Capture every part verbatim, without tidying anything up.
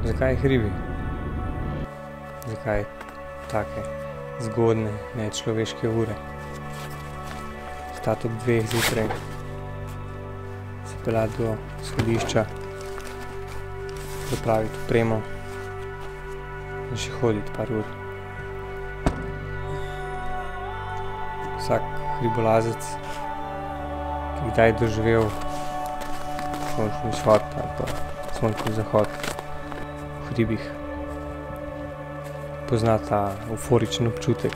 Zakaj hribi? Zakaj take zgodne, nečloveške ure? Vstati ob dveh zjutraj, se peljati do shodišča, pripraviti opremo in še hoditi par ur. Vsak hribolazec, ki je kdaj doživel sončni vzhod ali pa sončni zahod v hribih, pozna ta euforičen občutek.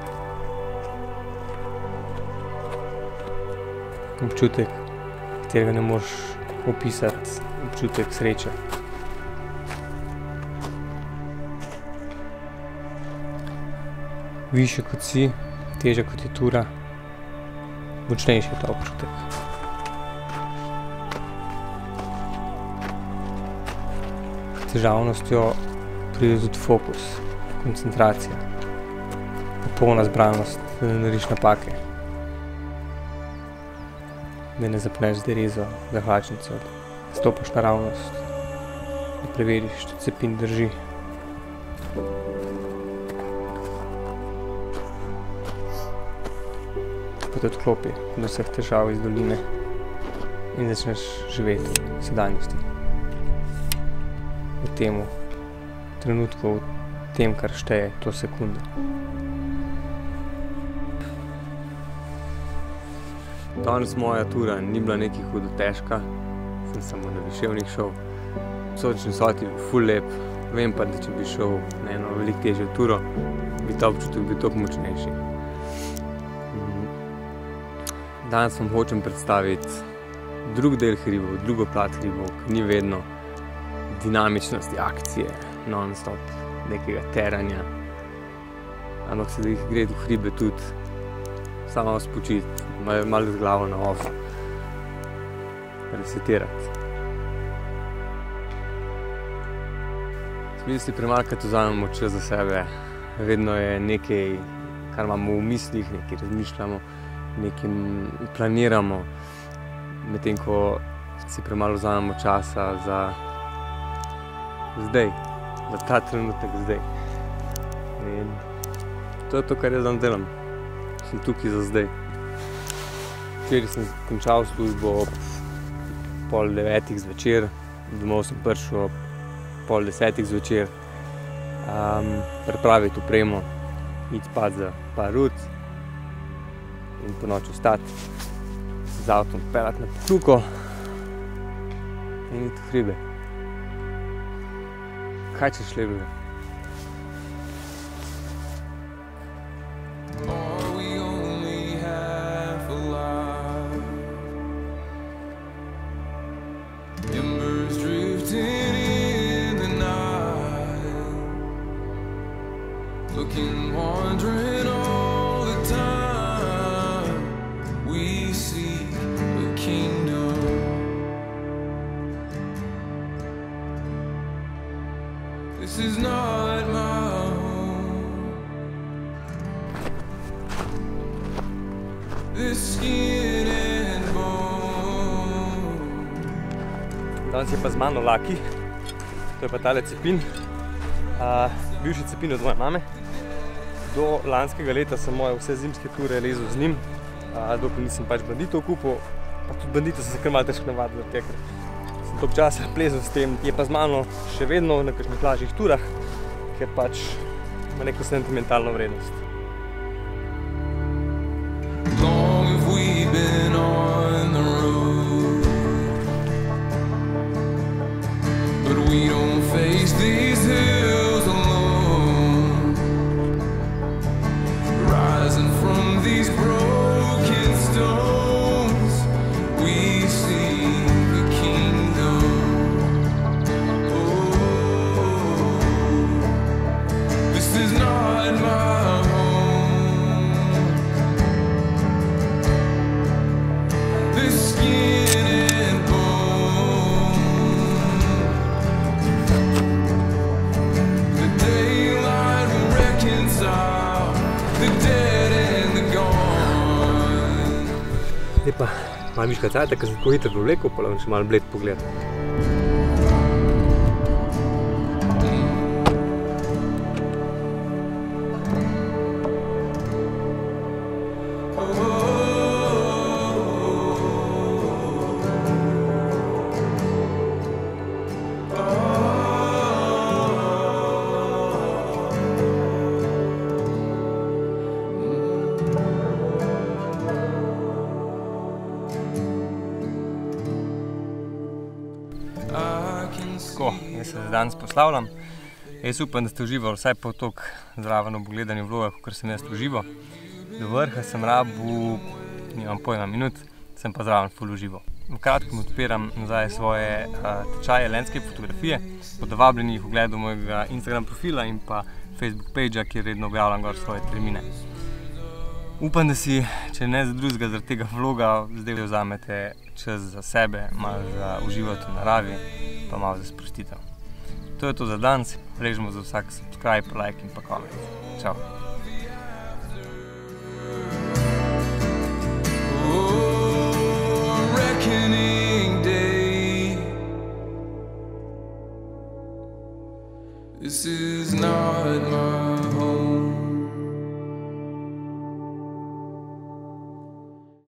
Občutek, katerega ne moreš opisati, občutek sreče. Višje kot si, težja kot je tura, močnejši je ta občutek. S težavnostjo pride tudi fokus, koncentracija, popolna zbranost, da ne narediš napake, da ne zapneš z derezo, zahlačnico, da stopaš naravnost, da preveriš, če cepin drži. Pa te odklopi od vseh težav iz doline in začneš živeti v sedanjosti. V temu trenutku, v tem, kar šteje to sekundo. Danes moja tura ni bila nekaj hudo težka, sem samo na viševnik šel. Sončni vzhod je bil ful lep, vem pa, da če bi šel na eno veliko težjo turo, bi ta občutek bil toliko močnejši. Danes vam hočem predstaviti drug del hribov, drugo plat hribov, ki ni vedno dinamičnosti akcije, non-stop nekega teranja, ampak se da jih gre v hribe tudi samo spočiti, malo z glavo na off, resetirati. Smisli premalkrat vzamemo čas za sebe, vedno je nekaj, kar imamo v mislih, nekaj razmišljamo, nekaj planiramo, medtem ko si premalo vzamemo časa za zdaj, za ta trenutek zdaj. In to je to, kar jaz danes delam. Sem tukaj za zdaj. Včeraj sem končal službo ob pol devetih zvečer, domov sem prišel ob pol desetih zvečer, um, pripraviti opremo, iti spat za par ur in po noči vstati, z avtom peljati na Pokljuko in iti v hribe. Kaj češ lepega? This is not my home. This skin and bone. Danes je pa z mano Laki, to je pa tale cepin, uh, bivši cepin od moje mame. Do lanskega leta sem moje vse zimske ture lezel z njim, uh, dokler nisem pač banditov kupil, pa tudi banditov sem se kar malo težko navadil, ker sem toliko časa plezal s tem, je pa z mano še vedno na kakšnih lažjih turah, ker pač ima neko sentimentalno vrednost. Long have we been on the road, but we don't face these hills alone. Rising from these broken stones, we see the kingdom. Oh, this is not my home. This skin and bone. The daylight will reconcile the dead and the gone. Zdaj pa malo miška cajta, ker sem tako hitro vlekel, pa lahko še malo bled pogled. Jaz se danes poslavljam. Jaz upam, da ste uživali vsaj pol toliko zraven ob gledanju vloga, kakor sem jaz užival. Do vrha sem rabil, nimam pojma minut, sem pa zraven ful užival. V kratkem odpiram nazaj svoje uh, tečaje landscape fotografije. Bodo vabljeni v ogledu mojega Instagram profila in pa Facebook pagea, kjer redno objavljam gor svoje termine. Upam, da si, če ne za drugega, zaradi tega vloga, zdaj vzamete čas za sebe, malo za uživati v naravi, pa malo za sprostitev. To je to za danes. Režimo za vsak subscribe, like in pa comment. Čau. This is not my